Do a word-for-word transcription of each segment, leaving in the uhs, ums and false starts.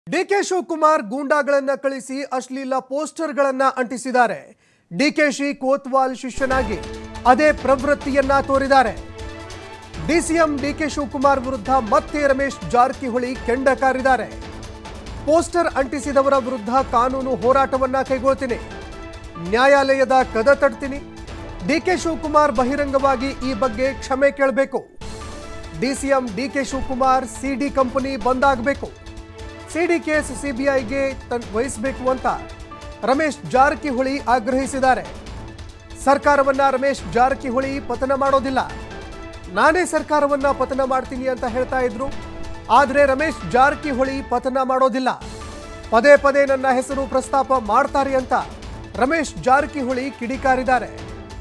DK Shivakumar ಗೂಂಡಾಗಳನ್ನ ಕಳಿಸಿ ಅಶ್ಲೀಲ ಪೋಸ್ಟರ್ಗಳನ್ನ ಅಂಟಿಸಿದ್ದಾರೆ. ಡಿಕೆಶಿ ಕೋತ್ವಾಲ್ ಶಿಷ್ಯನಾಗಿ ಅದೇ ಪ್ರವೃತ್ತಿಯನ್ನ ತೋರಿದ್ದಾರೆ. ಡಿಸಿಎಂ ಡಿಕೆ ಶಿವಕುಮಾರ್ ವಿರುದ್ಧ ಮತ್ತೆ ರಮೇಶ್ ಜಾರಕಿಹೊಳಿ ಕೆಂಡ ಕಾರಿದ್ದಾರೆ. ಪೋಸ್ಟರ್ ಅಂಟಿಸಿದವರ ವಿರುದ್ಧ ಕಾನೂನು ಹೋರಾಟವನ್ನ ಕೈಗೊಳ್ತೀನಿ, ನ್ಯಾಯಾಲಯದ ಕದ ತಡ್ತೀನಿ. ಡಿಕೆ ಶಿವಕುಮಾರ್ ಬಹಿರಂಗವಾಗಿ ಈ ಬಗ್ಗೆ ಕ್ಷಮೆ ಕೇಳಬೇಕು. DCM DK Shivakumar CD company ಬಂದಾಗಬೇಕು. ಸಿಡಿ ಕೇಸ್ ಸಿಬಿಐಗೆ ವಹಿಸಬೇಕು ಅಂತ ರಮೇಶ್ ಜಾರಕಿಹೊಳಿ ಆಗ್ರಹಿಸಿದ್ದಾರೆ. ಸರ್ಕಾರವನ್ನ ರಮೇಶ್ ಜಾರಕಿಹೊಳಿ ಪತನ ಮಾಡೋದಿಲ್ಲ, ನಾನೇ ಸರ್ಕಾರವನ್ನ ಪತನ ಮಾಡ್ತೀನಿ ಅಂತ ಹೇಳ್ತಾ ಇದ್ರು. ಆದರೆ ರಮೇಶ್ ಜಾರಕಿಹೊಳಿ ಪತನ ಮಾಡೋದಿಲ್ಲ, ಪದೇ ಪದೇ ನನ್ನ ಹೆಸರು ಪ್ರಸ್ತಾಪ ಮಾಡ್ತಾರೆ ಅಂತ ರಮೇಶ್ ಜಾರಕಿಹೊಳಿ ಕಿಡಿಕಾರಿದ್ದಾರೆ.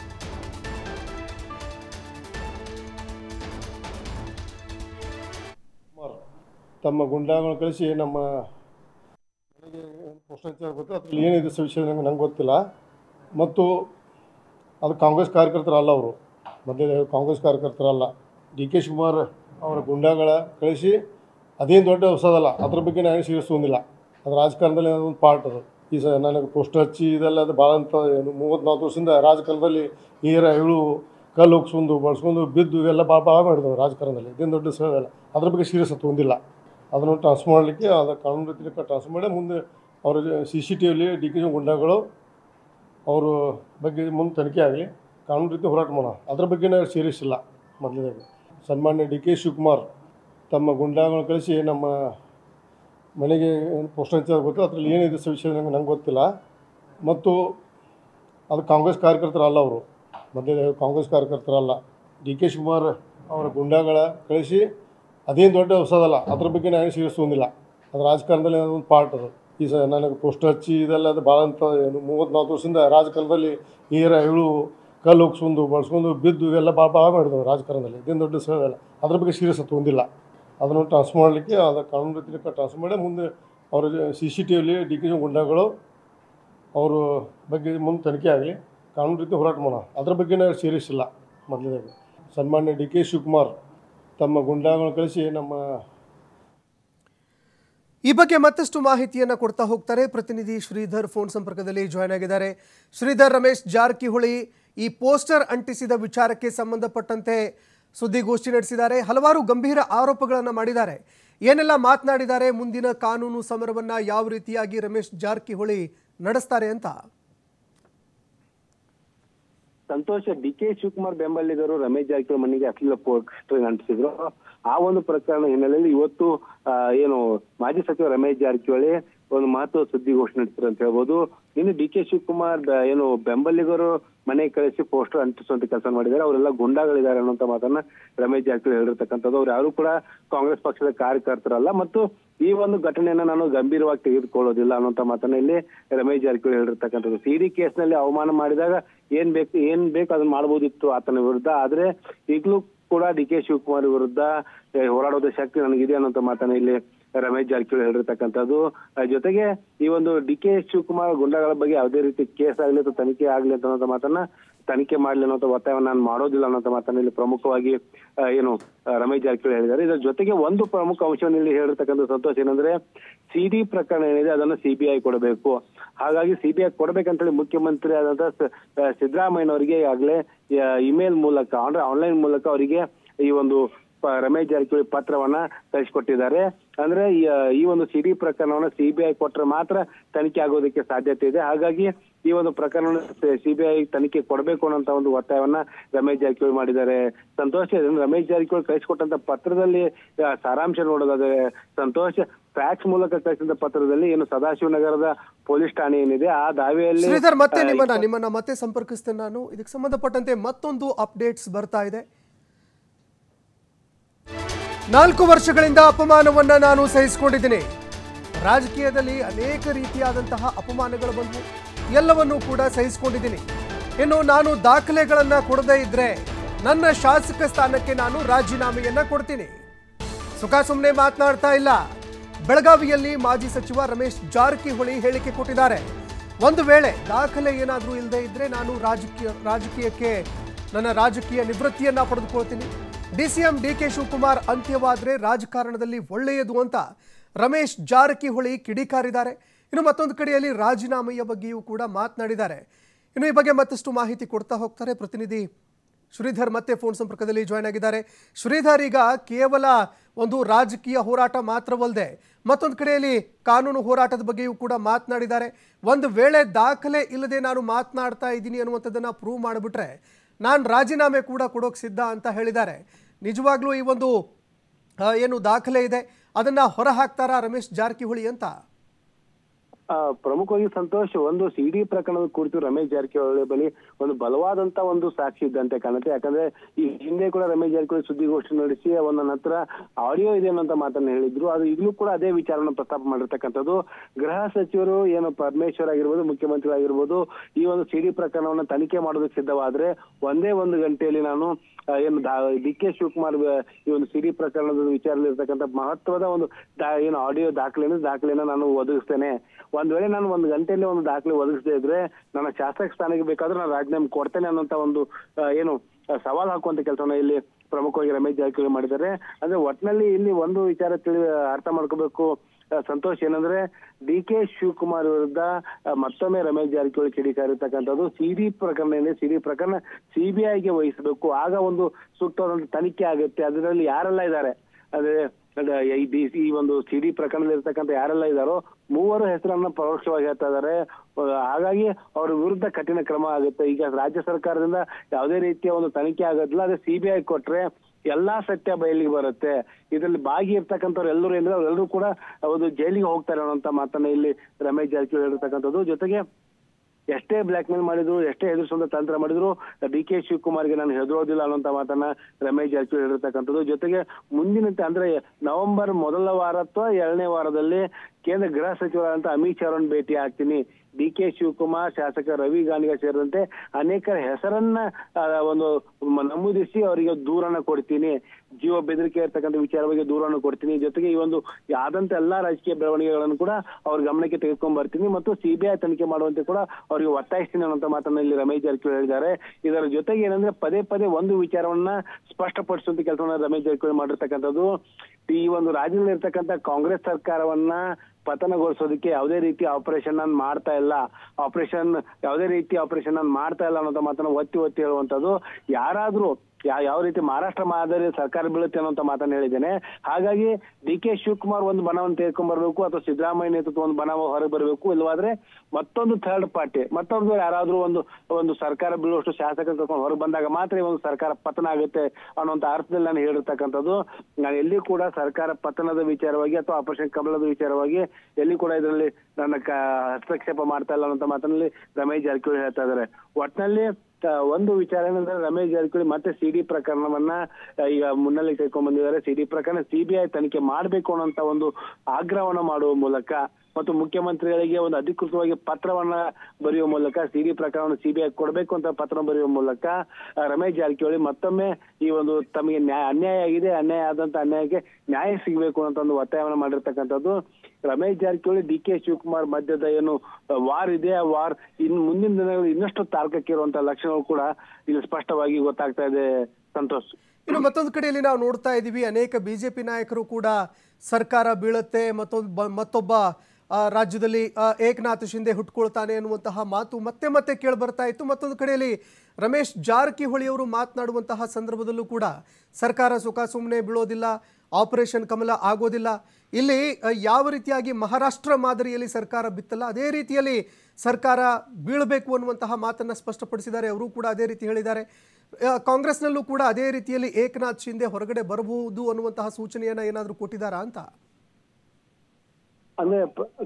ತಮ್ಮ ಗುಂಡಾಗಳನ್ನು ಕಳಿಸಿ ನಮ್ಮ ನನಗೆ ಪೋಸ್ಟರ್ ಗೊತ್ತು, ಅದ್ರಲ್ಲಿ ಏನಿದೆ ವಿಷಯ ನಂಗೆ ನಂಗೆ ಗೊತ್ತಿಲ್ಲ. ಮತ್ತು ಅದು ಕಾಂಗ್ರೆಸ್ ಕಾರ್ಯಕರ್ತರಲ್ಲ, ಅವರು ಮೊದಲೇ ಕಾಂಗ್ರೆಸ್ ಕಾರ್ಯಕರ್ತರಲ್ಲ. ಡಿ ಕೆ ಶಿವಕುಮಾರ್ ಅವರ ಗುಂಡಾಗಳ ಕಳಿಸಿ ಅದೇನು ದೊಡ್ಡ ಹೊಸದಲ್ಲ, ಅದ್ರ ಬಗ್ಗೆ ನಾನು ಸೇರಿಸೋದಿಲ್ಲ. ಅದು ರಾಜಕಾರಣದಲ್ಲಿ ಒಂದು ಪಾರ್ಟ್. ಅದು ಈ ಸ ನನಗೆ ಪೋಸ್ಟರ್ ಹಚ್ಚಿ ಇದೆಲ್ಲ ಅದು ಭಾಳ ಅಂತ ಏನು ಮೂವತ್ತ್ನಾಲ್ಕು ವರ್ಷದಿಂದ ರಾಜಕಾರಣದಲ್ಲಿ ಏರ ಇಳು ಕಲ್ಲು ಹೋಗ್ಸ್ಕೊಂಡು ಬಳಸ್ಕೊಂಡು ಬಿದ್ದು ಇವೆಲ್ಲ ಭಾಳ ಭಾಳ ಮಾಡಿದವು ರಾಜಕಾರಣದಲ್ಲಿ. ಇದೇನು ದೊಡ್ಡ ಸಹಲ್ಲ, ಅದ್ರ ಬಗ್ಗೆ ಸೀರಿಯಸ್ ತೊಗೊಂಡಿಲ್ಲ. ಅದನ್ನು ಟ್ರಾನ್ಸ್ಫರ್ ಮಾಡಲಿಕ್ಕೆ ಅದು ಕಾನೂನು ರೀತಿಯಲ್ಲಿ ಟ್ರಾನ್ಸ್ಫರ್ ಮಾಡಿ ಮುಂದೆ ಅವರ ಸಿ ಸಿ ಟಿ ವಿಲಿ ಡಿ ಕೆ ಗುಂಡಾಗಳು ಅವ್ರ ಬಗ್ಗೆ ಮುಂದೆ ತನಿಖೆ ಆಗಲಿ, ಕಾನೂನು ರೀತಿ ಹೋರಾಟ ಮಾಡೋಣ. ಅದ್ರ ಬಗ್ಗೆ ಸೀರಿಯಸ್ ಇಲ್ಲ. ಮೊದಲನೇದಾಗಿ ಸನ್ಮಾನ್ಯ ಡಿ ಕೆ ಶಿವಕುಮಾರ್ ತಮ್ಮ ಗುಂಡಾಗಳನ್ನು ಕಳಿಸಿ ನಮ್ಮ ಮನೆಗೆ ಪೋಸ್ಟರ್ ಗೊತ್ತು, ಅದರಲ್ಲಿ ಏನಿದೆ ವಿಷಯ ನಂಗೆ ನಂಗೆ ಗೊತ್ತಿಲ್ಲ. ಮತ್ತು ಅದು ಕಾಂಗ್ರೆಸ್ ಕಾರ್ಯಕರ್ತರಲ್ಲ, ಅವರು ಮೊದಲೇ ಕಾಂಗ್ರೆಸ್ ಕಾರ್ಯಕರ್ತರಲ್ಲ. ಡಿ ಕೆ ಶಿವಕುಮಾರ್ ಅವರ ಗುಂಡಾಗಳ ಕಳಿಸಿ ಅದೇನು ದೊಡ್ಡ ಹೊಸದಲ್ಲ, ಅದ್ರ ಬಗ್ಗೆ ನಾನು ಸೇರಿಸೋದಿಲ್ಲ. ಅದು ರಾಜಕಾರಣದಲ್ಲಿ ಒಂದು ಪಾರ್ಟ್. ಅದು ಈ ಸ ನನಗೆ ಪೋಸ್ಟರ್ ಹಚ್ಚಿ ಇದೆಲ್ಲ ಅದು ಭಾಳ ಅಂತ ಏನು ಮೂವತ್ತ್ನಾಲ್ಕು ವರ್ಷದಿಂದ ರಾಜಕಾರಣದಲ್ಲಿ ಏರ ಇಳು ಕಲ್ಲು ಹೋಗ್ಸ್ಕೊಂಡು ಬಳಸ್ಕೊಂಡು ಬಿದ್ದು ಇವೆಲ್ಲ ಭಾಳ ಭಾಳ ಮಾಡಿದವು ರಾಜಕಾರಣದಲ್ಲಿ. ಇದೇನು ದೊಡ್ಡ ಸಹಲ್ಲ, ಅದ್ರ ಬಗ್ಗೆ ಸೀರಿಯಸ್ ತೊಗೊಂಡಿಲ್ಲ. ಅದನ್ನು ಟ್ರಾನ್ಸ್ಫರ್ ಮಾಡಲಿಕ್ಕೆ ಅದು ಕಾನೂನು ರೀತಿಯಲ್ಲಿ ಟ್ರಾನ್ಸ್ಫರ್ ಮಾಡಿ ಮುಂದೆ ಅವರ ಸಿ ಸಿ ಟಿ ವಿಲಿ ಡಿ ಕೆ ಗುಂಡಾಗಳು ಅವ್ರ ಬಗ್ಗೆ ಮುಂದೆ ತನಿಖೆ ಆಗಲಿ, ಕಾನೂನು ರೀತಿ ಹೋರಾಟ ಮಾಡೋಣ. ಅದ್ರ ಬಗ್ಗೆ ಸೀರಿಯಸ್ ಇಲ್ಲ. ಮೊದಲನೇದಾಗಿ ಸನ್ಮಾನ್ಯ ಡಿ ಕೆ ಶಿವಕುಮಾರ್ ತಮ್ಮ ಗುಂಡಾಗಳನ್ನು ಕಳಿಸಿ ನಮ್ಮ ಈ ಬಗ್ಗೆ ಮತ್ತಷ್ಟು ಮಾಹಿತಿಯನ್ನು ಕೊಡ್ತಾ ಹೋಗ್ತಾರೆ ಪ್ರತಿನಿಧಿ ಶ್ರೀಧರ್ ಫೋನ್ ಸಂಪರ್ಕದಲ್ಲಿ ಜಾಯ್ನ್ ಆಗಿದ್ದಾರೆ. ಶ್ರೀಧರ್, ರಮೇಶ್ ಜಾರಕಿಹೊಳಿ ಈ ಪೋಸ್ಟರ್ ಅಂಟಿಸಿದ ವಿಚಾರಕ್ಕೆ ಸಂಬಂಧಪಟ್ಟಂತೆ ಸುದ್ದಿಗೋಷ್ಠಿ ನಡೆಸಿದ್ದಾರೆ. ಹಲವಾರು ಗಂಭೀರ ಆರೋಪಗಳನ್ನು ಮಾಡಿದ್ದಾರೆ. ಏನೆಲ್ಲ ಮಾತನಾಡಿದ್ದಾರೆ, ಮುಂದಿನ ಕಾನೂನು ಸಮರವನ್ನ ಯಾವ ರೀತಿಯಾಗಿ ರಮೇಶ್ ಜಾರಕಿಹೊಳಿ ನಡೆಸ್ತಾರೆ ಅಂತ? ಸಂತೋಷ, ಡಿ ಕೆ ಶಿವಕುಮಾರ್ ಬೆಂಬಲಿಗರು ರಮೇಶ್ ಜಾರಕಿಹೊಳಿ ಮನೆಗೆ ಅಶ್ಲೀಲ ಪೋಸ್ಟರ್ ಅಂಟಿಸಿದ್ರು. ಆ ಒಂದು ಪ್ರಕರಣ ಹಿನ್ನೆಲೆಯಲ್ಲಿ ಇವತ್ತು ಏನು ಮಾಜಿ ಸಚಿವ ರಮೇಶ್ ಜಾರಕಿಹೊಳಿ ಒಂದು ಮಹತ್ವದ ಸುದ್ದಿಗೋಷ್ಠಿ ನಡೆಸಿದ್ರು ಅಂತ ಹೇಳ್ಬೋದು. ಇನ್ನು ಡಿ ಕೆ ಶಿವಕುಮಾರ್ ಏನು ಬೆಂಬಲಿಗರು ಮನೆಗೆ ಕಳಿಸಿ ಪೋಸ್ಟರ್ ಅಂಟಿಸುವಂತ ಕೆಲಸ ಮಾಡಿದ್ದಾರೆ, ಅವರೆಲ್ಲ ಗುಂಡಾಗಳಿದ್ದಾರೆ ಅನ್ನುವಂತ ಮಾತನ್ನ ರಮೇಶ್ ಜಾರಕಿಹೊಳಿ ಹೇಳಿರ್ತಕ್ಕಂಥದ್ದು. ಅವ್ರು ಯಾರು ಕೂಡ ಕಾಂಗ್ರೆಸ್ ಪಕ್ಷದ ಕಾರ್ಯಕರ್ತರಲ್ಲ ಮತ್ತು ಈ ಒಂದು ಘಟನೆಯನ್ನ ನಾನು ಗಂಭೀರವಾಗಿ ತೆಗೆದುಕೊಳ್ಳೋದಿಲ್ಲ ಅನ್ನುವಂತ ಮಾತನ್ನ ಇಲ್ಲಿ ರಮೇಶ್ ಜಾರಕಿಹೊಳಿ ಹೇಳಿರ್ತಕ್ಕಂಥದ್ದು. ಸಿಡಿ ಕೇಸ್ ನಲ್ಲಿ ಅವಮಾನ ಮಾಡಿದಾಗ ಏನ್ ಬೇಕು ಏನ್ ಬೇಕು ಅದನ್ನ ಮಾಡಬಹುದಿತ್ತು ಆತನ ವಿರುದ್ಧ, ಆದ್ರೆ ಈಗಲೂ ಕೂಡ ಡಿ ಕೆ ಶಿವಕುಮಾರ್ ವಿರುದ್ಧ ಹೋರಾಡೋದ ಶಕ್ತಿ ನನಗಿದೆ ಅನ್ನೋಂತ ಮಾತನ್ನ ಇಲ್ಲಿ ರಮೇಶ್ ಜಾರಕಿಹೊಳಿ ಹೇಳಿರ್ತಕ್ಕಂಥದ್ದು. ಜೊತೆಗೆ ಈ ಒಂದು ಡಿ ಕೆ ಶಿವಕುಮಾರ್ ಗುಂಡಾಗಳ ಬಗ್ಗೆ ಯಾವುದೇ ರೀತಿ ಕೇಸ್ ಆಗ್ಲಿ ಅಥವಾ ತನಿಖೆ ಆಗ್ಲಿ ಅಂತ ಮಾತನ್ನ ತನಿಖೆ ಮಾಡ್ಲಿ ಅನ್ನೋ ಒತ್ತಾಯವನ್ನು ನಾನು ಮಾಡೋದಿಲ್ಲ ಅನ್ನೋ ಮಾತನ್ನ ಇಲ್ಲಿ ಪ್ರಮುಖವಾಗಿ ಏನು ರಮೇಶ್ ಜಾರಕಿಹೊಳಿ ಹೇಳಿದ್ದಾರೆ. ಇದರ ಜೊತೆಗೆ ಒಂದು ಪ್ರಮುಖ ಅಂಶವನ್ನು ಇಲ್ಲಿ ಹೇಳಿರ್ತಕ್ಕಂಥ ಸಂತೋಷ ಏನಂದ್ರೆ, ಸಿಡಿ ಪ್ರಕರಣ ಏನಿದೆ ಅದನ್ನ ಸಿಬಿಐ ಕೊಡಬೇಕು. ಹಾಗಾಗಿ ಸಿಬಿಐ ಕೊಡಬೇಕಂತ ಹೇಳಿ ಮುಖ್ಯಮಂತ್ರಿ ಆದಂತಹ ಸಿದ್ದರಾಮಯ್ಯನವರಿಗೆ ಈಗಾಗಲೇ ಇಮೇಲ್ ಮೂಲಕ ಅಂದ್ರೆ ಆನ್ಲೈನ್ ಮೂಲಕ ಅವರಿಗೆ ಈ ಒಂದು ರಮೇಶ್ ಜಾರಕಿಹೊಳಿ ಪತ್ರವನ್ನ ಕಳಿಸಿಕೊಟ್ಟಿದ್ದಾರೆ. ಅಂದ್ರೆ ಈ ಒಂದು ಸಿಡಿ ಪ್ರಕರಣವನ್ನ ಸಿಬಿಐ ಕೊಟ್ಟರೆ ಮಾತ್ರ ತನಿಖೆ ಆಗೋದಕ್ಕೆ ಸಾಧ್ಯತೆ ಇದೆ. ಹಾಗಾಗಿ ಈ ಒಂದು ಪ್ರಕರಣ ಸಿಬಿಐ ತನಿಖೆ ಕೊಡಬೇಕು ಅನ್ನೋ ಒಂದು ಒತ್ತಾಯವನ್ನ ರಮೇಶ್ ಜಾರಕಿಹೊಳಿ ಮಾಡಿದ್ದಾರೆ. ಸಂತೋಷ, ರಮೇಶ್ ಜಾರಕಿಹೊಳಿ ಕಳಿಸಿಕೊಟ್ಟಂತ ಪತ್ರದಲ್ಲಿ ಸಾರಾಂಶ ನೋಡೋದಾದ್ರೆ ಸಂತೋಷ, ಫ್ಯಾಕ್ಸ್ ಮೂಲಕ ಕಳಿಸಿದ ಪತ್ರದಲ್ಲಿ ಏನು ಸದಾಶಿವನಗರದ ಪೊಲೀಸ್ ಠಾಣೆ ಏನಿದೆ ಆ ದಾವೆಯಲ್ಲಿ ಶ್ರೀಧರ್ ಮತ್ತೆ ನಿಮ್ಮನ್ನ ನಿಮ್ಮನ್ನ ಮತ್ತೆ ಸಂಪರ್ಕಿಸ್ತೇನೆ ನಾನು. ಇದಕ್ಕೆ ಸಂಬಂಧಪಟ್ಟಂತೆ ಮತ್ತೊಂದು ಅಪ್ಡೇಟ್ಸ್ ಬರ್ತಾ ಇದೆ. ನಾಲ್ಕು ವರ್ಷಗಳಿಂದ ಅಪಮಾನವನ್ನ ನಾನು ಸಹಿಸಿಕೊಂಡಿದ್ದೀನಿ. ರಾಜಕೀಯದಲ್ಲಿ ಅನೇಕ ರೀತಿಯಾದಂತಹ ಅಪಮಾನಗಳು ಬಂದವು, ಎಲ್ಲವನ್ನೂ ಕೂಡ ಸಹಿಸಿಕೊಂಡಿದ್ದೀನಿ. ಇನ್ನು ನಾನು ದಾಖಲೆಗಳನ್ನ ಕೊಡದೇ ಇದ್ರೆ ನನ್ನ ಶಾಸಕ ಸ್ಥಾನಕ್ಕೆ ನಾನು ರಾಜೀನಾಮೆಯನ್ನ ಕೊಡ್ತೀನಿ. ಸುಖ ಸುಮ್ಮನೆ ಮಾತನಾಡ್ತಾ ಇಲ್ಲ. ಬೆಳಗಾವಿಯಲ್ಲಿ ಮಾಜಿ ಸಚಿವ ರಮೇಶ್ ಜಾರಕಿಹೊಳಿ ಹೇಳಿಕೆ ಕೊಟ್ಟಿದ್ದಾರೆ. ಒಂದು ವೇಳೆ ದಾಖಲೆ ಏನಾದರೂ ಇಲ್ಲದೆ ಇದ್ರೆ ನಾನು ರಾಜಕೀಯ ರಾಜಕೀಯಕ್ಕೆ ನನ್ನ ರಾಜಕೀಯ ನಿವೃತ್ತಿಯನ್ನ ಪಡೆದುಕೊಳ್ತೀನಿ. ಡಿಸಿಎಂ ಡಿಕೆ ಶಿವಕುಮಾರ್ ಅಂತ್ಯವಾದರೆ ರಾಜಕಾರಣದಲ್ಲಿ ಒಳ್ಳೆಯದು ಅಂತ ರಮೇಶ್ ಜಾರಕಿಹೊಳಿ ಕಿಡಿಕಾರಿದ್ದಾರೆ. ಇನ್ನು ಮತ್ತೊಂದು ಕಡೆಯಲ್ಲಿ ರಾಜೀನಾಮೆಯ ಬಗ್ಗೆಯೂ ಕೂಡ ಮಾತನಾಡಿದ್ದಾರೆ. ಇನ್ನು ಈ ಬಗ್ಗೆ ಮತ್ತಷ್ಟು ಮಾಹಿತಿ ಕೊಡ್ತಾ ಹೋಗ್ತಾರೆ ಪ್ರತಿನಿಧಿ ಶ್ರೀಧರ್. ಮತ್ತೆ ಫೋನ್ ಸಂಪರ್ಕದಲ್ಲಿ ಜಾಯ್ನ್ ಆಗಿದ್ದಾರೆ. ಶ್ರೀಧರ್, ಈಗ ಕೇವಲ ಒಂದು ರಾಜಕೀಯ ಹೋರಾಟ ಮಾತ್ರವಲ್ಲದೆ ಮತ್ತೊಂದು ಕಡೆಯಲ್ಲಿ ಕಾನೂನು ಹೋರಾಟದ ಬಗ್ಗೆಯೂ ಕೂಡ ಮಾತನಾಡಿದ್ದಾರೆ. ಒಂದು ವೇಳೆ ದಾಖಲೆ ಇಲ್ಲದೆ ನಾನು ಮಾತನಾಡ್ತಾ ಇದ್ದೀನಿ ಅನ್ನುವಂಥದ್ದನ್ನು ಪ್ರೂವ್ ಮಾಡಿಬಿಟ್ರೆ ನಾನು ರಾಜೀನಾಮೆ ಕೂಡ ಕೊಡೋಕೆ ಸಿದ್ಧ ಅಂತ ಹೇಳಿದ್ದಾರೆ. ನಿಜವಾಗ್ಲೂ ಈ ಒಂದು ಏನು ದಾಖಲೆ ಇದೆ ಅದನ್ನ ಹೊರ ಹಾಕ್ತಾರಾ ರಮೇಶ್ ಜಾರಕಿಹೊಳಿ ಅಂತ? ಪ್ರಮುಖವಾಗಿ ಸಂತೋಷ್, ಒಂದು ಸಿಡಿ ಪ್ರಕರಣದ ಕುರಿತು ರಮೇಶ್ ಜಾರಕಿಹೊಳಿ ಬಳಿ ಒಂದು ಬಲವಾದಂತ ಒಂದು ಸಾಕ್ಷಿ ಇದ್ದಂತೆ ಕಾಣುತ್ತೆ. ಯಾಕಂದ್ರೆ ಈ ಹಿಂದೆ ಕೂಡ ರಮೇಶ್ ಜಾರಕಿಹೊಳಿ ಸುದ್ದಿಗೋಷ್ಠಿ ನಡೆಸಿ ಅವನ ನಂತರ ಆಡಿಯೋ ಇದೆ ಅನ್ನೋ ಮಾತನ್ನ ಹೇಳಿದ್ರು. ಅದು ಈಗಲೂ ಕೂಡ ಅದೇ ವಿಚಾರವನ್ನು ಪ್ರಸ್ತಾಪ ಮಾಡಿರ್ತಕ್ಕಂಥದ್ದು. ಗೃಹ ಸಚಿವರು ಏನು ಪರಮೇಶ್ವರ್ ಆಗಿರ್ಬೋದು, ಮುಖ್ಯಮಂತ್ರಿ ಆಗಿರ್ಬೋದು, ಈ ಒಂದು ಸಿಡಿ ಪ್ರಕರಣವನ್ನ ತನಿಖೆ ಮಾಡೋದಕ್ಕೆ ಸಿದ್ಧವಾದ್ರೆ ಒಂದೇ ಒಂದು ಗಂಟೆಯಲ್ಲಿ ನಾನು ಏನು ಡಿ ಕೆ ಶಿವಕುಮಾರ್ ಈ ಒಂದು ಸಿಡಿ ಪ್ರಕರಣದ ವಿಚಾರದಲ್ಲಿ ಇರ್ತಕ್ಕಂಥ ಮಹತ್ವದ ಒಂದು ಏನು ಆಡಿಯೋ ದಾಖಲೆ ದಾಖಲೆನ ನಾನು ಒದಗಿಸ್ತೇನೆ. ಒಂದ್ ವೇಳೆ ನಾನು ಒಂದು ಗಂಟೆಯಲ್ಲಿ ಒಂದು ದಾಖಲೆ ಒದಗಿಸದೇ ಇದ್ರೆ ನನ್ನ ಶಾಸಕ ಸ್ಥಾನಕ್ಕೆ ಬೇಕಾದ್ರೆ ನಾನು ರಾಜೀನಾಮೆ ಕೊಡ್ತೇನೆ ಅನ್ನೋಂತ ಒಂದು ಏನು ಸವಾಲ್ ಹಾಕುವಂತ ಕೆಲಸವನ್ನ ಇಲ್ಲಿ ಪ್ರಮುಖವಾಗಿ ರಮೇಶ್ ಜಾರಕಿಹೊಳಿ ಮಾಡಿದ್ದಾರೆ. ಅಂದ್ರೆ ಒಟ್ಟಿನಲ್ಲಿ ಇಲ್ಲಿ ಒಂದು ವಿಚಾರ ತಿಳಿ ಅರ್ಥ ಮಾಡ್ಕೋಬೇಕು ಸಂತೋಷ್, ಏನಂದ್ರೆ ಡಿ ಕೆ ಶಿವಕುಮಾರ್ ವಿರುದ್ಧ ಮತ್ತೊಮ್ಮೆ ರಮೇಶ್ ಜಾರಕಿಹೊಳಿ ಕಿಡಿಕಾರಿರ್ತಕ್ಕಂಥದ್ದು ಸಿಡಿ ಪ್ರಕರಣ ಇದೆ. ಸಿಡಿ ಪ್ರಕರಣ ಸಿಬಿಐಗೆ ವಹಿಸಬೇಕು, ಆಗ ಒಂದು ಸೂಕ್ತವಾದ ತನಿಖೆ ಆಗುತ್ತೆ. ಅದರಲ್ಲಿ ಯಾರೆಲ್ಲ ಇದ್ದಾರೆ ಅಂದ್ರೆ ಈ ಒಂದು ಸಿಡಿ ಪ್ರಕರಣದಲ್ಲಿ ಇರ್ತಕ್ಕಂಥ ಯಾರೆಲ್ಲ ಇದ್ದಾರೋ ಮೂವರು ಹೆಸರನ್ನ ಪರೋಕ್ಷವಾಗಿ ಹೇಳ್ತಾ ಇದ್ದಾರೆ. ಹಾಗಾಗಿ ಅವ್ರ ವಿರುದ್ಧ ಕಠಿಣ ಕ್ರಮ ಆಗುತ್ತೆ. ಈಗ ರಾಜ್ಯ ಸರ್ಕಾರದಿಂದ ಯಾವುದೇ ರೀತಿಯ ಒಂದು ತನಿಖೆ ಆಗೋದಿಲ್ಲ. ಅದೇ ಸಿಬಿಐ ಕೊಟ್ರೆ ಎಲ್ಲಾ ಸತ್ಯ ಬಯಲಿಗೆ ಬರುತ್ತೆ. ಇದರಲ್ಲಿ ಭಾಗಿ ಇರ್ತಕ್ಕಂಥವ್ರು ಎಲ್ಲರೂ ಏನಿದ್ರೆ ಅವರೆಲ್ಲರೂ ಕೂಡ ಒಂದು ಜೈಲಿಗೆ ಹೋಗ್ತಾರೆ ಅನ್ನೋಂತ ಮಾತನ್ನ ಇಲ್ಲಿ ರಮೇಶ್ ಜಾರಕಿಹೊಳಿ ಹೇಳಿರ್ತಕ್ಕಂಥದ್ದು. ಜೊತೆಗೆ ಎಷ್ಟೇ ಬ್ಲಾಕ್ ಮೇಲ್ ಮಾಡಿದ್ರು, ಎಷ್ಟೇ ಹೆದರ್ಸುವಂತ ತಂತ್ರ ಮಾಡಿದ್ರು ಡಿ ಕೆ ಶಿವಕುಮಾರ್ಗೆ ನಾನು ಹೆದರೋದಿಲ್ಲ ಅನ್ನೋಂತ ಮಾತನ್ನ ರಮೇಶ್ ಜಾರಕಿಹೊಳಿ ಹೇಳಿರ್ತಕ್ಕಂಥದ್ದು. ಜೊತೆಗೆ ಮುಂದಿನ ಅಂದ್ರೆ ನವೆಂಬರ್ ಮೊದಲ ವಾರ ಅಥವಾ ಎರಡನೇ ವಾರದಲ್ಲಿ ಕೇಂದ್ರ ಗೃಹ ಸಚಿವರಾದಂತ ಅಮಿತ್ ಶಾ ಅವರನ್ನು ಭೇಟಿ ಆಗ್ತೀನಿ. ಡಿ ಕೆ ಶಿವಕುಮಾರ್, ಶಾಸಕ ರವಿ ಗಾಣಿಗ ಸೇರಿದಂತೆ ಅನೇಕರ ಹೆಸರನ್ನ ಒಂದು ನಮೂದಿಸಿ ಅವರಿಗೆ ದೂರನ್ನ ಕೊಡ್ತೀನಿ, ಜೀವ ಬೆದರಿಕೆ ಇರ್ತಕ್ಕಂಥ ವಿಚಾರ ಬಗ್ಗೆ ದೂರನ್ನು ಕೊಡ್ತೀನಿ. ಜೊತೆಗೆ ಈ ಒಂದು ಆದಂತ ಎಲ್ಲಾ ರಾಜಕೀಯ ಬೆಳವಣಿಗೆಗಳನ್ನು ಕೂಡ ಅವ್ರ ಗಮನಕ್ಕೆ ತೆಗೆದುಕೊಂಡ್ ಬರ್ತೀನಿ ಮತ್ತು ಸಿಬಿಐ ತನಿಖೆ ಮಾಡುವಂತೆ ಕೂಡ ಅವರಿಗೆ ಒತ್ತಾಯಿಸ್ತೀನಿ ಅನ್ನೋ ಮಾತನ್ನ ಇಲ್ಲಿ ರಮೇಶ್ ಜಾರಕಿಹೊಳಿ ಹೇಳಿದ್ದಾರೆ. ಇದರ ಜೊತೆಗೆ ಏನಂದ್ರೆ ಪದೇ ಪದೇ ಒಂದು ವಿಚಾರವನ್ನ ಸ್ಪಷ್ಟಪಡಿಸುವಂತ ಕೆಲಸವನ್ನ ರಮೇಶ್ ಜಾರಕಿಹೊಳಿ ಮಾಡಿರ್ತಕ್ಕಂಥದ್ದು. ಈ ಒಂದು ರಾಜ್ಯದಲ್ಲಿ ಇರ್ತಕ್ಕಂಥ ಕಾಂಗ್ರೆಸ್ ಸರ್ಕಾರವನ್ನ ಪತನಗೊಳಿಸೋದಕ್ಕೆ ಯಾವುದೇ ರೀತಿ ಆಪರೇಷನ್ ನಾನು ಮಾಡ್ತಾ ಇಲ್ಲ, ಆಪರೇಷನ್ ಯಾವುದೇ ರೀತಿ ಆಪರೇಷನ್ ನಾನು ಮಾಡ್ತಾ ಇಲ್ಲ ಅನ್ನೋ ಮಾತನ್ನ ಒತ್ತಿ ಒತ್ತಿ ಹೇಳುವಂತದ್ದು. ಯಾರಾದ್ರೂ ಯಾವ ಯಾವ ರೀತಿ ಮಹಾರಾಷ್ಟ್ರ ಮಾದರಿ ಸರ್ಕಾರ ಬೀಳುತ್ತೆ ಅನ್ನೋಂತ ಮಾತನ್ನ ಹೇಳಿದ್ದೇನೆ. ಹಾಗಾಗಿ ಡಿ ಕೆ ಶಿವಕುಮಾರ್ ಒಂದು ಬಣವನ್ನು ತೆಗೆದುಕೊಂಡ್ ಬರ್ಬೇಕು ಅಥವಾ ಸಿದ್ದರಾಮಯ್ಯ ನೇತೃತ್ವ ಒಂದು ಬಣ ಹೊರಗೆ ಬರಬೇಕು. ಇಲ್ಲವಾದ್ರೆ ಮತ್ತೊಂದು ಥರ್ಡ್ ಪಾರ್ಟಿ ಮತ್ತೊಂದು ಯಾರಾದ್ರೂ ಒಂದು ಒಂದು ಸರ್ಕಾರ ಬೀಳುವಷ್ಟು ಶಾಸಕ ಕರ್ಕೊಂಡು ಹೊರಗೆ ಬಂದಾಗ ಮಾತ್ರ ಈ ಒಂದು ಸರ್ಕಾರ ಪತನ ಆಗುತ್ತೆ ಅನ್ನೋಂತ ಅರ್ಥದಲ್ಲಿ ನಾನು ಹೇಳಿರ್ತಕ್ಕಂಥದ್ದು. ನಾನು ಎಲ್ಲಿ ಕೂಡ ಸರ್ಕಾರ ಪತನದ ವಿಚಾರವಾಗಿ ಅಥವಾ ಆಪರೇಷನ್ ಕಮಲದ ವಿಚಾರವಾಗಿ ಎಲ್ಲಿ ಕೂಡ ಇದರಲ್ಲಿ ನನ್ನ ಹಸ್ತಕ್ಷೇಪ ಮಾಡ್ತಾ ಇಲ್ಲ ಅನ್ನೋಂತ ಮಾತನಲ್ಲಿ ರಮೇಶ್ ಜಾರಕಿಹೊಳಿ ಹೇಳ್ತಾ ಇದ್ದಾರೆ. ಒಟ್ಟಿನಲ್ಲಿ ಒಂದು ವಿಚಾರ ಏನಂದ್ರೆ ರಮೇಶ್ ಜಾರಕಿಹೊಳಿ ಮತ್ತೆ ಸಿಡಿ ಪ್ರಕರಣವನ್ನ ಈಗ ಮುನ್ನೆಲೆ ಕೈಕೊಂಡ್ ಬಂದಿದ್ದಾರೆ. ಸಿಡಿ ಪ್ರಕರಣ ಸಿಬಿಐ ತನಿಖೆ ಮಾಡ್ಬೇಕು ಅನ್ನೋಂತ ಒಂದು ಆಗ್ರಹವನ್ನ ಮಾಡುವ ಮೂಲಕ ಮತ್ತು ಮುಖ್ಯಮಂತ್ರಿಗಳಿಗೆ ಒಂದು ಅಧಿಕೃತವಾಗಿ ಪತ್ರವನ್ನ ಬರೆಯುವ ಮೂಲಕ ಸಿಡಿ ಪ್ರಕರಣ ಸಿಬಿಐ ಕೊಡಬೇಕು ಅಂತ ಪತ್ರ ಬರೆಯುವ ಮೂಲಕ ರಮೇಶ್ ಜಾರಕಿಹೊಳಿ ಮತ್ತೊಮ್ಮೆ ಈ ಒಂದು ತಮಗೆ ನ್ಯಾಯ ಅನ್ಯಾಯ ಆಗಿದೆ, ಅನ್ಯಾಯ ಆದಂತ ಅನ್ಯಾಯಕ್ಕೆ ನ್ಯಾಯ ಸಿಗಬೇಕು ಅಂತ ಒಂದು ಒತ್ತಾಯವನ್ನ ಮಾಡಿರ್ತಕ್ಕಂಥದ್ದು. ರಮೇಶ್ ಜಾರಕಿಹೊಳಿ ಡಿ ಕೆ ಶಿವಕುಮಾರ್ ಮಧ್ಯದ ಏನು ವಾರ್ ಇದೆ, ಆ ವಾರ್ ಇನ್ ಮುಂದಿನ ದಿನಗಳಲ್ಲಿ ಇನ್ನಷ್ಟು ತಾರಕಕ್ಕೆ ಇರುವಂತ ಲಕ್ಷಣಗಳು ಕೂಡ ಇಲ್ಲಿ ಸ್ಪಷ್ಟವಾಗಿ ಗೊತ್ತಾಗ್ತಾ ಇದೆ ಸಂತೋಷ್. ಇನ್ನು ಮತ್ತೊಂದು ಕಡೆಯಲ್ಲಿ ನಾವು ನೋಡ್ತಾ ಇದ್ದೀವಿ, ಅನೇಕ ಬಿಜೆಪಿ ನಾಯಕರು ಕೂಡ ಸರ್ಕಾರ ಬೀಳುತ್ತೆ, ಮತ್ತೊಬ್ಬ ಮತ್ತೊಬ್ಬ ರಾಜ್ಯದಲ್ಲಿ ಏಕನಾಥ್ ಶಿಂದೆ ಹುಟ್ಕೊಳ್ತಾನೆ ಅನ್ನುವಂತಹ ಮಾತು ಮತ್ತೆ ಮತ್ತೆ ಕೇಳಿ ಬರ್ತಾ ಇತ್ತು. ಮತ್ತೊಂದು ಕಡೆಯಲ್ಲಿ ರಮೇಶ್ ಜಾರಕಿಹೊಳಿ ಅವರು ಮಾತನಾಡುವಂತಹ ಸಂದರ್ಭದಲ್ಲೂ ಕೂಡ ಸರ್ಕಾರ ಸುಖ ಸುಮ್ಮನೆ ಬೀಳೋದಿಲ್ಲ, ಆಪರೇಷನ್ ಕಮಲ ಆಗೋದಿಲ್ಲ, ಇಲ್ಲಿ ಯಾವ ರೀತಿಯಾಗಿ ಮಹಾರಾಷ್ಟ್ರ ಮಾದರಿಯಲ್ಲಿ ಸರ್ಕಾರ ಬಿತ್ತಲ್ಲ ಅದೇ ರೀತಿಯಲ್ಲಿ ಸರ್ಕಾರ ಬೀಳಬೇಕು ಅನ್ನುವಂತಹ ಮಾತನ್ನು ಸ್ಪಷ್ಟಪಡಿಸಿದ್ದಾರೆ. ಅವರು ಕೂಡ ಅದೇ ರೀತಿ ಹೇಳಿದ್ದಾರೆ. ಕಾಂಗ್ರೆಸ್ನಲ್ಲೂ ಕೂಡ ಅದೇ ರೀತಿಯಲ್ಲಿ ಏಕನಾಥ್ ಶಿಂದೆ ಹೊರಗಡೆ ಬರಬಹುದು ಅನ್ನುವಂತಹ ಸೂಚನೆಯನ್ನ ಏನಾದರೂ ಕೊಟ್ಟಿದ್ದಾರಾ ಅಂತ? ಅಂದ್ರೆ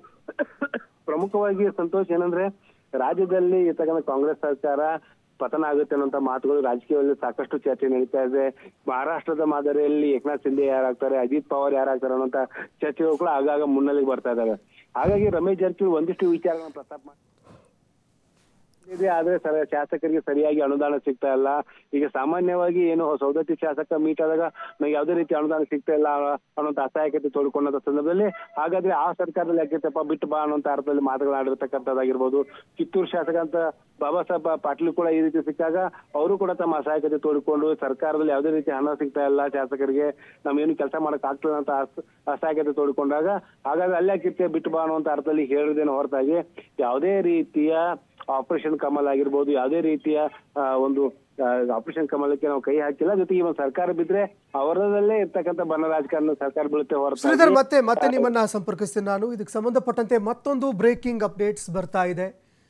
ಪ್ರಮುಖವಾಗಿ ಸಂತೋಷ್ ಏನಂದ್ರೆ ರಾಜ್ಯದಲ್ಲಿ ಇರ್ತಕ್ಕಂಥ ಕಾಂಗ್ರೆಸ್ ಸರ್ಕಾರ ಪತನ ಆಗುತ್ತೆ ಅನ್ನೋಂತ ಮಾತುಗಳು ರಾಜಕೀಯದಲ್ಲಿ ಸಾಕಷ್ಟು ಚರ್ಚೆ ನಡೀತಾ ಇದೆ. ಮಹಾರಾಷ್ಟ್ರದ ಮಾದರಿಯಲ್ಲಿ ಏಕನಾಥ್ ಶಿಂದೆ ಯಾರಾಗ್ತಾರೆ, ಅಜಿತ್ ಪವಾರ್ ಯಾರಾಗ್ತಾರೆ ಅನ್ನೋಂತ ಚರ್ಚೆಗಳು ಕೂಡ ಆಗಾಗ ಮುನ್ನೆಲೆಗೆ ಬರ್ತಾ ಇದಾವೆ. ಹಾಗಾಗಿ ರಮೇಶ್ ಜಾರಕಿಹೊಳಿ ಒಂದಿಷ್ಟು ವಿಚಾರಗಳನ್ನ ಪ್ರಸ್ತಾಪ ಮಾಡಿ ಇದೆ, ಆದ್ರೆ ಸರ್ ಶಾಸಕರಿಗೆ ಸರಿಯಾಗಿ ಅನುದಾನ ಸಿಗ್ತಾ ಇಲ್ಲ. ಈಗ ಸಾಮಾನ್ಯವಾಗಿ ಏನು ಸೌದತ್ತಿ ಶಾಸಕ ಮೀಟ್ ಆದಾಗ ನಂಗೆ ಯಾವುದೇ ರೀತಿ ಅನುದಾನ ಸಿಗ್ತಾ ಇಲ್ಲ ಅನ್ನೋಂಥ ಅಸಹಾಯಕತೆ ತೋಡ್ಕೊಂಡಂತ ಸಂದರ್ಭದಲ್ಲಿ ಹಾಗಾದ್ರೆ ಆ ಸರ್ಕಾರದಲ್ಲಿ ಯಾಕೆಪ್ಪ ಬಿಟ್ಟು ಬಾ ಅನ್ನೋಂಥ ಅರ್ಥದಲ್ಲಿ ಮಾತುಗಳಾಡಿರ್ತಕ್ಕಂಥದ್ದಾಗಿರ್ಬೋದು. ಕಿತ್ತೂರು ಶಾಸಕ ಅಂತ ಬಾಬಾ ಸಾಹೇಬ್ ಪಾಟೀಲ್ ಕೂಡ ಈ ರೀತಿ ಸಿಕ್ಕಾಗ ಅವರು ಕೂಡ ತಮ್ಮ ಅಸಹಾಯಕತೆ ತೋಡಿಕೊಂಡು ಸರ್ಕಾರದಲ್ಲಿ ಯಾವುದೇ ರೀತಿ ಹಣ ಸಿಗ್ತಾ ಇಲ್ಲ ಶಾಸಕರಿಗೆ, ನಮ್ಗೇನು ಕೆಲಸ ಮಾಡಕ್ ಆಗ್ತದೆ ಅಂತ ಅಸಹಾಯಕತೆ ತೋಡಿಕೊಂಡಾಗ ಹಾಗಾದ್ರೆ ಅಲ್ಲೇ ಕಿತ್ತೆ ಬಿಟ್ಟು ಬಾ ಅನ್ನುವಂತ ಅರ್ಥದಲ್ಲಿ ಹೇಳುವುದೇನೋ ಹೊರತಾಗಿ ಯಾವುದೇ ರೀತಿಯ ಆಪರೇಷನ್ ಕಮಲ್ ಆಗಿರ್ಬೋದು, ಯಾವುದೇ ರೀತಿಯ ಒಂದು ಆಪರೇಷನ್ ಕಮಲಕ್ಕೆ ನಾವು ಕೈ ಹಾಕಿಲ್ಲ. ಜೊತೆಗೆ ಒಂದು ಸರ್ಕಾರ ಬಿದ್ರೆ ಅವರದಲ್ಲೇ ಇರ್ತಕ್ಕಂಥ ಬಣ ರಾಜಕಾರಣ ಸರ್ಕಾರ ಬೀಳುತ್ತೆ ಹೊರತು. ಶ್ರೀಧರ್, ಮತ್ತೆ ಮತ್ತೆ ನಿಮ್ಮನ್ನ ಸಂಪರ್ಕಿಸ್ತೀನಿ ನಾನು. ಇದಕ್ಕೆ ಸಂಬಂಧಪಟ್ಟಂತೆ ಮತ್ತೊಂದು ಬ್ರೇಕಿಂಗ್ ಅಪ್ಡೇಟ್ಸ್ ಬರ್ತಾ ಇದೆ.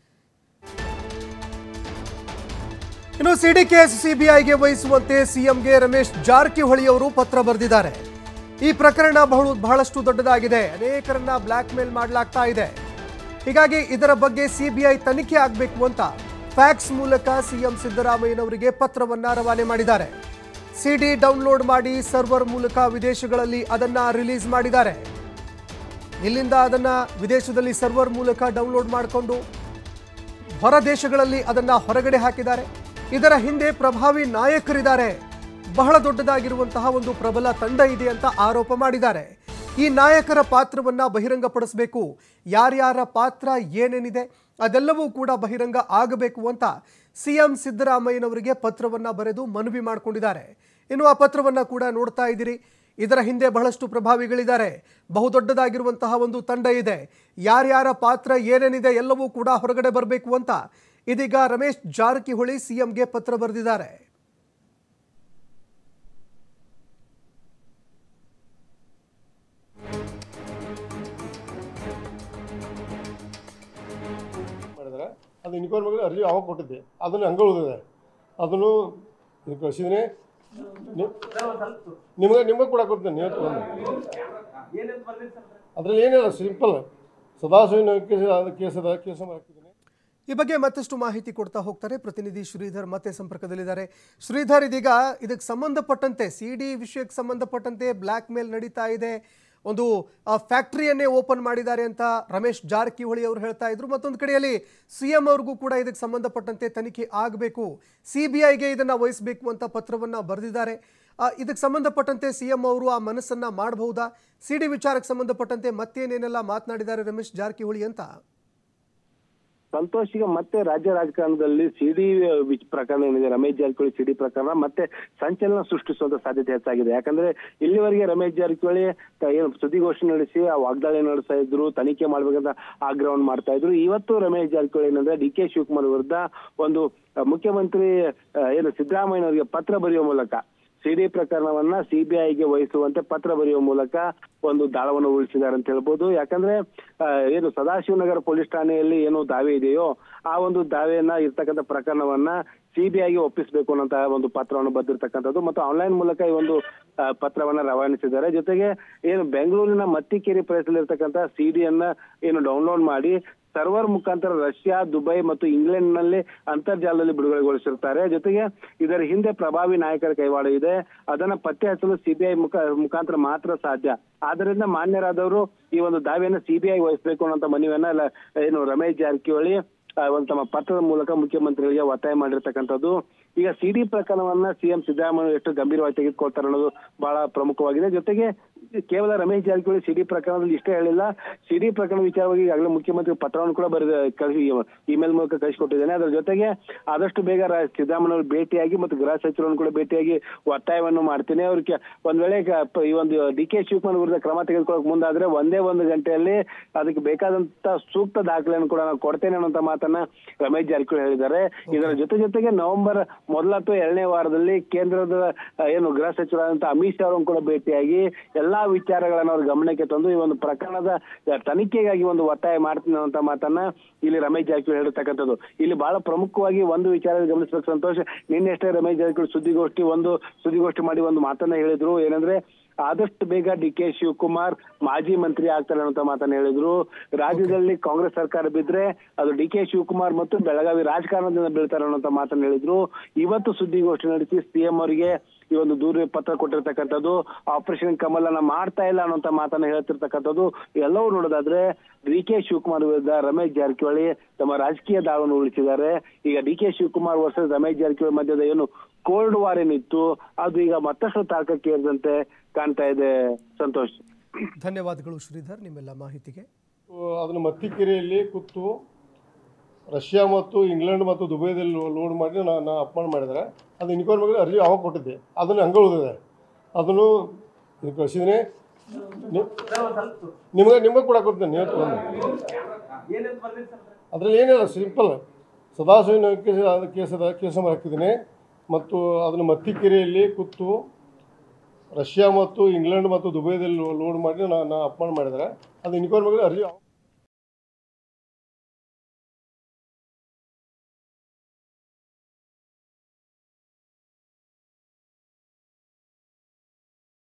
ಇನ್ನು ಸಿಡಿಕೆಎಸ್ ಸಿಬಿಐಗೆ ವಹಿಸುವಂತೆ ಸಿಎಂಗೆ ರಮೇಶ್ ಜಾರಕಿಹೊಳಿ ಅವರು ಪತ್ರ ಬರೆದಿದ್ದಾರೆ. ಈ ಪ್ರಕರಣ ಬಹಳ ಬಹಳಷ್ಟು ದೊಡ್ಡದಾಗಿದೆ, ಅನೇಕರನ್ನ ಬ್ಲ್ಯಾಕ್ ಮೇಲ್ ಮಾಡಲಾಗ್ತಾ ಇದೆ. ಹೀಗಾಗಿ ಇದರ ಬಗ್ಗೆ ಸಿಬಿಐ ತನಿಖೆ ಆಗಬೇಕು ಅಂತ ಫ್ಯಾಕ್ಸ್ ಮೂಲಕ ಸಿಎಂ ಸಿದ್ದರಾಮಯ್ಯನವರಿಗೆ ಪತ್ರವನ್ನ ರವಾನೆ ಮಾಡಿದ್ದಾರೆ. ಸಿಡಿ ಡೌನ್ಲೋಡ್ ಮಾಡಿ ಸರ್ವರ್ ಮೂಲಕ ವಿದೇಶಗಳಲ್ಲಿ ಅದನ್ನ ರಿಲೀಸ್ ಮಾಡಿದ್ದಾರೆ. ಇಲ್ಲಿಂದ ಅದನ್ನ ವಿದೇಶದಲ್ಲಿ ಸರ್ವರ್ ಮೂಲಕ ಡೌನ್ಲೋಡ್ ಮಾಡಿಕೊಂಡು ಹೊರ ದೇಶಗಳಲ್ಲಿ ಅದನ್ನ ಹೊರಗಡೆ ಹಾಕಿದ್ದಾರೆ. ಇದರ ಹಿಂದೆ ಪ್ರಭಾವಿ ನಾಯಕರಿದ್ದಾರೆ, ಬಹಳ ದೊಡ್ಡದಾಗಿರುವಂತಹ ಒಂದು ಪ್ರಬಲ ತಂಡ ಇದೆ ಅಂತ ಆರೋಪ ಮಾಡಿದ್ದಾರೆ. ಈ ನಾಯಕರ ಪಾತ್ರವನ್ನ ಬಹಿರಂಗಪಡಿಸಬೇಕು, ಯಾರ್ಯಾರ ಪಾತ್ರ ಏನೇನಿದೆ ಅದೆಲ್ಲವೂ ಕೂಡ ಬಹಿರಂಗ ಆಗಬೇಕು ಅಂತ ಸಿಎಂ ಸಿದ್ದರಾಮಯ್ಯನವರಿಗೆ ಪತ್ರವನ್ನ ಬರೆದು ಮನವಿ ಮಾಡಿಕೊಂಡಿದ್ದಾರೆ. ಇನ್ನು ಆ ಪತ್ರವನ್ನ ಕೂಡ ನೋಡ್ತಾ ಇದ್ದೀರಿ. ಇದರ ಹಿಂದೆ ಬಹಳಷ್ಟು ಪ್ರಭಾವಿಗಳಿದ್ದಾರೆ, ಬಹುದೊಡ್ಡದಾಗಿರುವಂತಹ ಒಂದು ತಂಡ ಇದೆ, ಯಾರ್ಯಾರ ಪಾತ್ರ ಏನೇನಿದೆ ಎಲ್ಲವೂ ಕೂಡ ಹೊರಗಡೆ ಬರಬೇಕು ಅಂತ ಇದೀಗ ರಮೇಶ್ ಜಾರಕಿಹೊಳಿ ಸಿಎಂಗೆ ಪತ್ರ ಬರೆದಿದ್ದಾರೆ. ಮಾಡಿದ್ರೆ ಅದು ಇನ್ಕ್ವೈರಿ ಬಗ್ಗೆ ಅರ್ಜಿ ಅವಾಗ ಕೊಟ್ಟಿದ್ದೆ, ಅದನ್ನು ಹಂಗೆ ಉಳಿದಿದೆ. ಅದನ್ನು ನೀವು ಕಳಿಸಿದ್ರೆ ನಿಮಗೆ ನಿಮಗೆ ಕೂಡ ಕೊಡ್ತೇನೆ. ನೀವು ತಗೊಂಡು ಅದರಲ್ಲಿ ಏನಿಲ್ಲ, ಸಿಂಪಲ್ ಸದಾಶಿವನ ಕೇಸ್ ಕೇಸದ ಕೇಸನ್ನು ಹಾಕಿದ್ದೀನಿ. ಈ ಬಗ್ಗೆ ಮತ್ತಷ್ಟು ಮಾಹಿತಿ ಕೊಡ್ತಾ ಹೋಗ್ತಾರೆ ಪ್ರತಿನಿಧಿ ಶ್ರೀಧರ್ ಮತ್ತೆ ಸಂಪರ್ಕದಲ್ಲಿದ್ದಾರೆ. ಶ್ರೀಧರ್, ಇದೀಗ ಇದಕ್ಕೆ ಸಂಬಂಧಪಟ್ಟಂತೆ ಸಿಡಿ ವಿಷಯಕ್ಕೆ ಸಂಬಂಧಪಟ್ಟಂತೆ ಬ್ಲ್ಯಾಕ್ ಮೇಲ್ ನಡೀತಾ ಇದೆ, ಒಂದು ಫ್ಯಾಕ್ಟರಿಯನ್ನೇ ಓಪನ್ ಮಾಡಿದ್ದಾರೆ ಅಂತ ರಮೇಶ್ ಜಾರಕಿಹೊಳಿ ಅವರು ಹೇಳ್ತಾ ಇದ್ರು. ಮತ್ತೊಂದು ಕಡೆಯಲ್ಲಿ ಸಿಎಂ ಅವ್ರಿಗೂ ಕೂಡ ಇದಕ್ಕೆ ಸಂಬಂಧಪಟ್ಟಂತೆ ತನಿಖೆ ಆಗಬೇಕು, ಸಿಬಿಐಗೆ ಇದನ್ನ ವಹಿಸಬೇಕು ಅಂತ ಪತ್ರವನ್ನ ಬರೆದಿದ್ದಾರೆ. ಇದಕ್ಕೆ ಸಂಬಂಧಪಟ್ಟಂತೆ ಸಿಎಂ ಅವರು ಆ ಮನಸ್ಸನ್ನ ಮಾಡಬಹುದಾ? ಸಿಡಿ ವಿಚಾರಕ್ಕೆ ಸಂಬಂಧಪಟ್ಟಂತೆ ಮತ್ತೇನೇನೆಲ್ಲ ಮಾತನಾಡಿದ್ದಾರೆ ರಮೇಶ್ ಜಾರಕಿಹೊಳಿ ಅಂತ? ಸಂತೋಷ್, ಈಗ ಮತ್ತೆ ರಾಜ್ಯ ರಾಜಕಾರಣದಲ್ಲಿ ಸಿಡಿ ಪ್ರಕರಣ ಏನಿದೆ, ರಮೇಶ್ ಜಾರಕಿಹೊಳಿ ಸಿಡಿ ಪ್ರಕರಣ ಮತ್ತೆ ಸಂಚಲನ ಸೃಷ್ಟಿಸುವಂತ ಸಾಧ್ಯತೆ ಹೆಚ್ಚಾಗಿದೆ. ಯಾಕಂದ್ರೆ ಇಲ್ಲಿವರೆಗೆ ರಮೇಶ್ ಜಾರಕಿಹೊಳಿ ಏನು ಸುದ್ದಿಗೋಷ್ಠಿ ನಡೆಸಿ ಆ ವಾಗ್ದಾಳಿ ನಡೆಸ್ತಾ ಇದ್ರು, ತನಿಖೆ ಮಾಡ್ಬೇಕಂತ ಆಗ್ರಹವನ್ನು ಮಾಡ್ತಾ ಇದ್ರು. ಇವತ್ತು ರಮೇಶ್ ಜಾರಕಿಹೊಳಿ ಏನಂದ್ರೆ ಡಿ ಕೆ ಶಿವಕುಮಾರ್ ವಿರುದ್ಧ ಒಂದು ಮುಖ್ಯಮಂತ್ರಿ ಏನು ಸಿದ್ದರಾಮಯ್ಯನವರಿಗೆ ಪತ್ರ ಬರೆಯುವ ಮೂಲಕ ಸಿಡಿ ಪ್ರಕರಣವನ್ನ ಸಿಬಿಐಗೆ ವಹಿಸುವಂತೆ ಪತ್ರ ಬರೆಯುವ ಮೂಲಕ ಒಂದು ದಾಳವನ್ನು ಉಳಿಸಿದ್ದಾರೆ ಅಂತ ಹೇಳ್ಬೋದು. ಯಾಕಂದ್ರೆ ಏನು ಸದಾಶಿವನಗರ ಪೊಲೀಸ್ ಠಾಣೆಯಲ್ಲಿ ಏನು ದಾವೆ ಇದೆಯೋ ಆ ಒಂದು ದಾವೆಯನ್ನ ಇರ್ತಕ್ಕಂಥ ಪ್ರಕರಣವನ್ನ ಸಿಬಿಐಗೆ ಒಪ್ಪಿಸಬೇಕು ಅನ್ನೋ ಒಂದು ಪತ್ರವನ್ನು ಬರೆದಿರ್ತಕ್ಕಂಥದ್ದು ಮತ್ತು ಆನ್ಲೈನ್ ಮೂಲಕ ಈ ಒಂದು ಪತ್ರವನ್ನ ರವಾನಿಸಿದ್ದಾರೆ. ಜೊತೆಗೆ ಏನು ಬೆಂಗಳೂರಿನ ಮತ್ತಿಕೇರಿ ಪ್ರದೇಶದಲ್ಲಿರ್ತಕ್ಕಂಥ ಸಿಡಿಯನ್ನ ಏನು ಡೌನ್ಲೋಡ್ ಮಾಡಿ ಸರ್ವರ್ ಮುಖಾಂತರ ರಷ್ಯಾ, ದುಬೈ ಮತ್ತು ಇಂಗ್ಲೆಂಡ್ ನಲ್ಲಿ ಅಂತರ್ಜಾಲದಲ್ಲಿ ಬಿಡುಗಡೆಗೊಳಿಸಿರ್ತಾರೆ. ಜೊತೆಗೆ ಇದರ ಹಿಂದೆ ಪ್ರಭಾವಿ ನಾಯಕರ ಕೈವಾಡ ಇದೆ, ಅದನ್ನ ಪತ್ತೆ ಹಚ್ಚಲು ಸಿಬಿಐ ಮುಖ ಮುಖಾಂತರ ಮಾತ್ರ ಸಾಧ್ಯ. ಆದ್ದರಿಂದ ಮಾನ್ಯರಾದವರು ಈ ಒಂದು ದಾವೆಯನ್ನು ಸಿಬಿಐ ವಹಿಸಬೇಕು ಅನ್ನೋ ಮನವಿಯನ್ನ ಏನು ರಮೇಶ್ ಜಾರಕಿಹೊಳಿ ಒಂದು ತಮ್ಮ ಪತ್ರದ ಮೂಲಕ ಮುಖ್ಯಮಂತ್ರಿಗಳಿಗೆ ಒತ್ತಾಯ ಮಾಡಿರ್ತಕ್ಕಂಥದ್ದು. ಈಗ ಸಿಡಿ ಪ್ರಕರಣವನ್ನ ಸಿಎಂ ಸಿದ್ದರಾಮಯ್ಯ ಎಷ್ಟು ಗಂಭೀರವಾಗಿ ತೆಗೆದುಕೊಳ್ತಾರೆ ಅನ್ನೋದು ಬಹಳ ಪ್ರಮುಖವಾಗಿದೆ. ಜೊತೆಗೆ ಕೇವಲ ರಮೇಶ್ ಜಾರಕಿಹೊಳಿ ಸಿಡಿ ಪ್ರಕರಣದಲ್ಲಿ ಇಷ್ಟೇ ಹೇಳಿಲ್ಲ, ಸಿಡಿ ಪ್ರಕರಣ ವಿಚಾರವಾಗಿ ಈಗಾಗಲೇ ಮುಖ್ಯಮಂತ್ರಿ ಪತ್ರವನ್ನು ಕೂಡ ಬರೆದ ಕಳಿಸಿ ಇಮೇಲ್ ಮೂಲಕ ಕಳಿಸಿಕೊಟ್ಟಿದ್ದೇನೆ. ಅದರ ಜೊತೆಗೆ ಆದಷ್ಟು ಬೇಗ ಸಿದ್ದರಾಮಯ್ಯ ಭೇಟಿಯಾಗಿ ಮತ್ತು ಗೃಹ ಸಚಿವರನ್ನು ಕೂಡ ಭೇಟಿಯಾಗಿ ಒತ್ತಾಯವನ್ನು ಮಾಡ್ತೀನಿ. ಅವ್ರಿಗೆ ಒಂದ್ ವೇಳೆ ಈ ಒಂದು ಡಿ ಕೆ ಶಿವಕುಮಾರ್ ವಿರುದ್ಧ ಕ್ರಮ ತೆಗೆದುಕೊಳ್ಳಕ್ ಮುಂದಾದ್ರೆ ಒಂದೇ ಒಂದು ಗಂಟೆಯಲ್ಲಿ ಅದಕ್ಕೆ ಬೇಕಾದಂತ ಸೂಕ್ತ ದಾಖಲೆಯನ್ನು ಕೂಡ ನಾನು ಕೊಡ್ತೇನೆ ಅನ್ನೋ ಮಾತನ್ನ ರಮೇಶ್ ಜಾರಕಿಹೊಳಿ ಹೇಳಿದ್ದಾರೆ. ಇದರ ಜೊತೆ ಜೊತೆಗೆ ನವೆಂಬರ್ ಮೊದಲ ಅಥವಾ ಎರಡನೇ ವಾರದಲ್ಲಿ ಕೇಂದ್ರದ ಏನು ಗೃಹ ಸಚಿವರಾದಂತಹ ಅಮಿತ್ ಶಾ ಅವರನ್ನು ಕೂಡ ಭೇಟಿಯಾಗಿ ಎಲ್ಲಾ ವಿಚಾರಗಳನ್ನು ಅವ್ರ ಗಮನಕ್ಕೆ ತಂದು ಈ ಒಂದು ಪ್ರಕರಣದ ತನಿಖೆಗಾಗಿ ಒಂದು ಒತ್ತಾಯ ಮಾಡ್ತೀನಿ ಅಂತ ಮಾತನ್ನ ಇಲ್ಲಿ ರಮೇಶ್ ಜಾರಕಿಹೊಳಿ ಹೇಳಿರ್ತಕ್ಕಂಥದ್ದು. ಇಲ್ಲಿ ಬಹಳ ಪ್ರಮುಖವಾಗಿ ಒಂದು ವಿಚಾರ ಗಮನಿಸಬೇಕು ಸಂತೋಷ್. ನಿನ್ನೆಷ್ಟೇ ರಮೇಶ್ ಜಾರಕಿಹೊಳಿ ಸುದ್ದಿಗೋಷ್ಠಿ ಒಂದು ಸುದ್ದಿಗೋಷ್ಠಿ ಮಾಡಿ ಒಂದು ಮಾತನ್ನ ಹೇಳಿದ್ರು, ಏನಂದ್ರೆ ಆದಷ್ಟು ಬೇಗ ಡಿ ಕೆ ಶಿವಕುಮಾರ್ ಮಾಜಿ ಮಂತ್ರಿ ಆಗ್ತಾರೆ ಅನ್ನೋ ಮಾತನ್ನ ಹೇಳಿದ್ರು. ರಾಜ್ಯದಲ್ಲಿ ಕಾಂಗ್ರೆಸ್ ಸರ್ಕಾರ ಬಿದ್ರೆ ಅದು ಡಿ ಕೆ ಶಿವಕುಮಾರ್ ಮತ್ತು ಬೆಳಗಾವಿ ರಾಜಕಾರಣದಿಂದ ಬೀಳ್ತಾರೆ ಅನ್ನೋ ಮಾತನ್ನ ಹೇಳಿದ್ರು. ಇವತ್ತು ಸುದ್ದಿಗೋಷ್ಠಿ ನಡೆಸಿ ಸಿಎಂ ಅವರಿಗೆ ಈ ಒಂದು ದೂರ ಪತ್ರ ಕೊಟ್ಟಿರ್ತಕ್ಕಂಥದ್ದು, ಆಪರೇಷನ್ ಕಮಲನ ಮಾಡ್ತಾ ಇಲ್ಲ ಅನ್ನೋಂತ ಮಾತನ್ನ ಹೇಳ್ತಿರ್ತಕ್ಕಂಥದ್ದು ಎಲ್ಲವೂ ನೋಡೋದಾದ್ರೆ ಡಿ ಕೆ ಶಿವಕುಮಾರ್ ವಿರುದ್ಧ ರಮೇಶ್ ಜಾರಕಿಹೊಳಿ ತಮ್ಮ ರಾಜಕೀಯ ದಾಳವನ್ನು ಉಳಿಸಿದ್ದಾರೆ. ಈಗ D K Shivakumar versus Ramesh Jarkiholi ಮಧ್ಯದ ಏನು ಕೋಲ್ಡ್ ವಾರ್ ಏನಿತ್ತು ಅದು ಈಗ ಮತ್ತಷ್ಟು ತಾಕಕ್ಕೆ ಏರಿದಂತೆ ಕಾಣ್ತಾ ಇದೆ. ಸಂತೋಷ್, ಧನ್ಯವಾದಗಳು ಶ್ರೀಧರ್ ನಿಮ್ಮೆಲ್ಲ ಮಾಹಿತಿಗೆ. ಅದನ್ನು ಮತ್ತಿಕೆರೆಯಲ್ಲಿ ಕೂತು ರಷ್ಯಾ ಮತ್ತು ಇಂಗ್ಲೆಂಡ್ ಮತ್ತು ದುಬೈದಲ್ಲಿ ಲೋಡ್ ಮಾಡಿ ನಾನು ಅಪಮಾನ ಮಾಡಿದರೆ ಅದು ಇನ್ಕ್ವೈರಿ ಅರ್ಜಿ ಅವಾಗ ಕೊಟ್ಟಿದ್ದೆ, ಅದನ್ನು ಹಂಗೆ ಉಳಿದಿದೆ. ಅದನ್ನು ಕಳಿಸಿದ್ದೀನಿ, ನಿಮಗೆ ನಿಮಗೆ ಕೂಡ ಕೊಡ್ತೇನೆ. ನೀವು ತಗೊಂಡು ಅದರಲ್ಲಿ ಏನಿಲ್ಲ, ಸಿಂಪಲ್ ಸದಾಶಿವನ ಕೇಸ್ ಕೇಸದ ಕೇಸ್ ನಂಬರ್ ಹಾಕಿದ್ದೀನಿ ಮತ್ತು ಅದನ್ನು ಮತ್ತಿಕೆರೆಯಲ್ಲಿ ಕೂತು ರಷ್ಯಾ ಮತ್ತು ಇಂಗ್ಲೆಂಡ್ ಮತ್ತು ದುಬೈದಲ್ಲಿ ಲೋಡ್ ಮಾಡಿ ನಾನು ಅಪಮಾನ ಮಾಡಿದರೆ ಅದು ಇನ್ಕ್ವೈರಿ ಅರ್ಜಿ